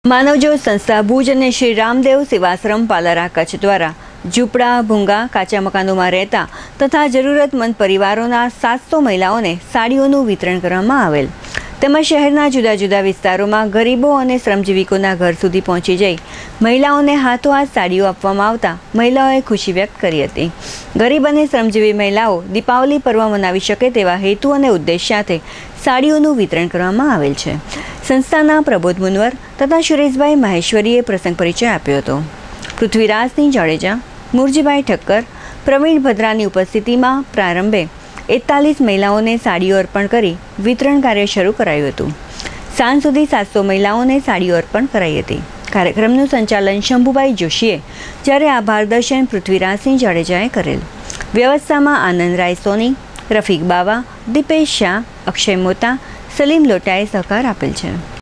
માનવજ્યોત સંસ્થા ભુજ અને શ્રી રામદેવ સેવાશ્રમ પાલારા કચ્છ દ્વારા ઝૂંપડા, ભૂંગા, કાચા મકાનોમાં રહેતા તથા જરૂરતમંદ પરિવારોના 700 મહિલાઓને સાડીઓનું વિતરણ કરવામાં આવેલ તેમજ શહેરના જુદા જુદા વિસ્તારોમાં ગરીબો અને શ્રમજીવીકોના ઘર સુધી પહોંચી જઈ મહિલાઓને હાથોહાથ સાડીઓ આપવામાં આવતા મહિલાઓએ ખુશી વ્યક્ત કરી હતી। ગરીબ અને શ્રમજીવી મહિલાઓ દીપાવલી પર્વ મનાવી શકે તેવા હેતુ અને ઉદ્દેશ સાથે સાડીઓનું વિતરણ કરવામાં આવેલ છે। સંસ્થાના પ્રબોધ મુનવર તથા સુરેશભાઈ માહેશ્વરીએ પ્રસંગ પરિચય આપ્યો હતો। પૃથ્વીરાજસિંહ જાડેજા, મુરજીભાઈ ઠક્કર, પ્રવીણ ભદ્રાની ઉપસ્થિતિમાં પ્રારંભે 41 મહિલાઓને સાડીઓ અર્પણ કરી વિતરણ કાર્ય શરૂ કરાયું હતું। સાંજ સુધી 700 મહિલાઓને સાડીઓ અર્પણ કરાઈ હતી। કાર્યક્રમનું સંચાલન શંભુભાઈ જોશીએ જ્યારે આભાર દર્શન પૃથ્વીરાજસિંહ જાડેજાએ કરેલ। વ્યવસ્થામાં આનંદ રાય સોની, રફીક બાવા, દીપેશ શાહ, અક્ષય મોતા, સલીમ લોટાએ સહકાર આપેલ છે।